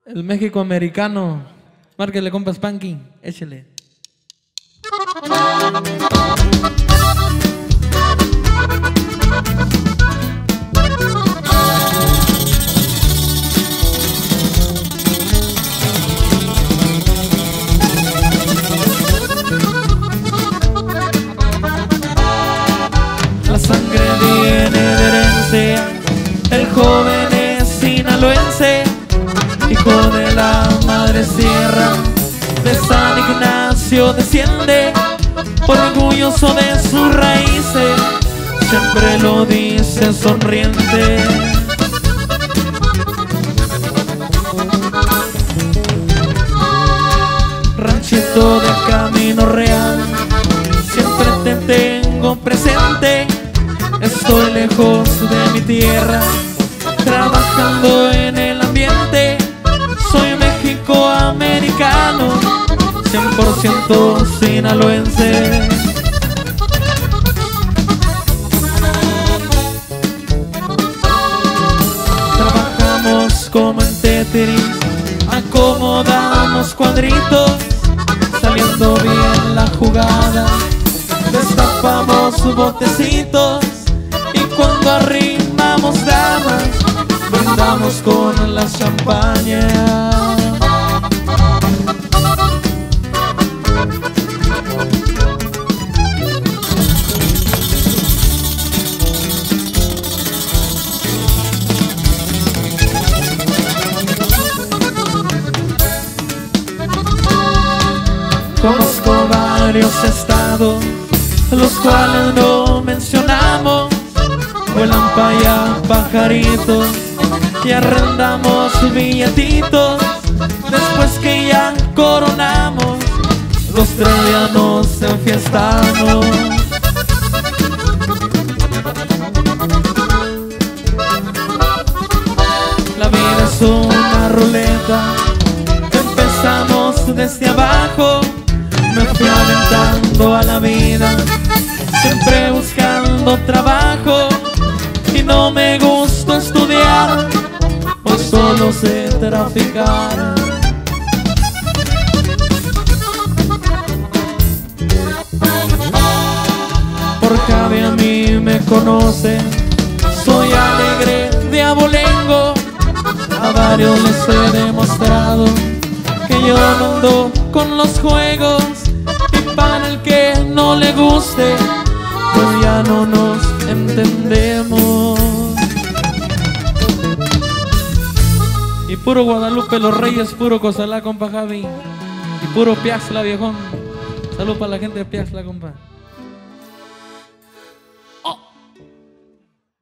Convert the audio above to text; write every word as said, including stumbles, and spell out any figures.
El México americano. Márquele, compa Spanky. Échele. La sangre viene de herencia, el joven es sinaloense, hijo de la madre sierra, de San Ignacio desciende, orgulloso de sus raíces, siempre lo dice sonriente. Ranchito de Camino Real, siempre te tengo presente, estoy lejos de mi tierra, trabajando en el ambiente, soy mexicoamericano, cien por ciento sinaloense. Trabajamos como en Tetris, acomodamos cuadritos, saliendo bien la jugada, destapamos botecitos y cuando arrimamos damas, brindamos con la champaña. Conozco varios estados, los cuales no mencionamos, vuelan pa' allá pajaritos y arrendamos billetitos, después que ya coronamos, los tres días nos enfiestamos. La vida es una ruleta, empezamos desde abajo, me fui aventando a la vida, siempre buscando trabajo, y no me gusta estudiar, pues solo sé traficar. Porque a mí me conocen, soy alegre de abolengo, a varios les he demostrado que yo no ando con los juegos, y para el que no le guste, pues ya no nos entendemos. Y puro Guadalupe Los Reyes, puro Cozalá, compa Javi. Y puro Piaxla, viejón. Salud para la gente de Piaxla, compa.